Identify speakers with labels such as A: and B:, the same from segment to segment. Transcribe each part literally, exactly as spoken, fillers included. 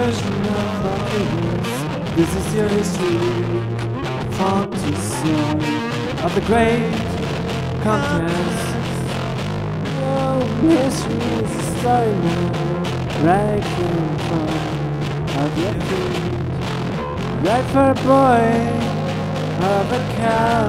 A: version of happiness. This is your history, fantasy of the great contest. Oh, history is a story now, breaking from out your feet. Right for a boy of a cow.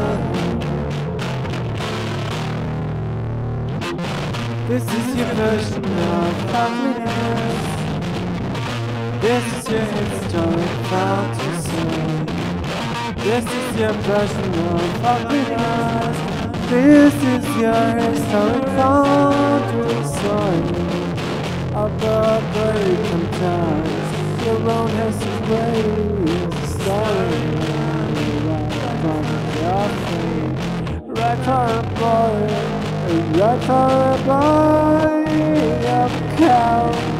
A: This is your version of happiness. This is your historic fantasy. This is your version of happiness. This is your historic fantasy of the great contest. Your own history is a story. Right for a boy, right for a boy of cow.